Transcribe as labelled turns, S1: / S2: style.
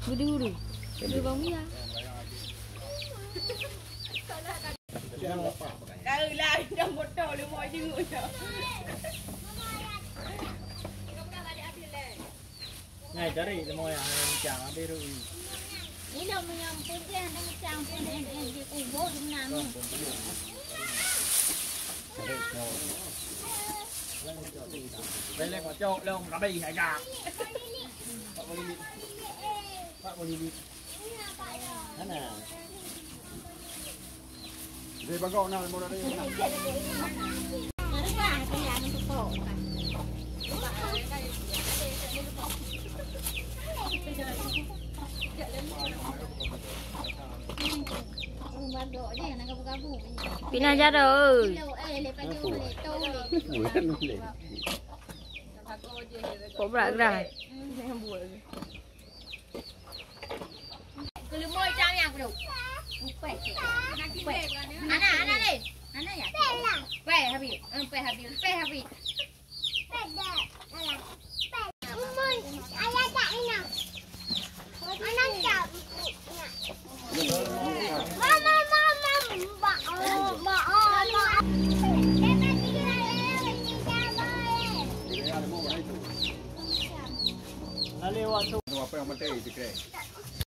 S1: Budi. Budi bang Mia.
S2: Kau lah dah motor lu mau jenguk dah.
S3: Ngay cari semua yang chàng đi rồi.
S1: Ini dah menyampun dia hendak macam pun dia kubur di mana.
S3: Đây là quả trộn đâu nó đi hay cả. Bạn có đi. Thế nào. Về bà gọi nào một ở đây.
S1: Pina ra rồi. Có bạc ra. Cứ môi trao nhà đủ. Quẹt. Ana đi. Ana ya. Pe habi. Pe habi. Umur ayah tak ini. Anak tak. Mama.
S3: Nó liêu à,
S4: apa yang mati itu kre?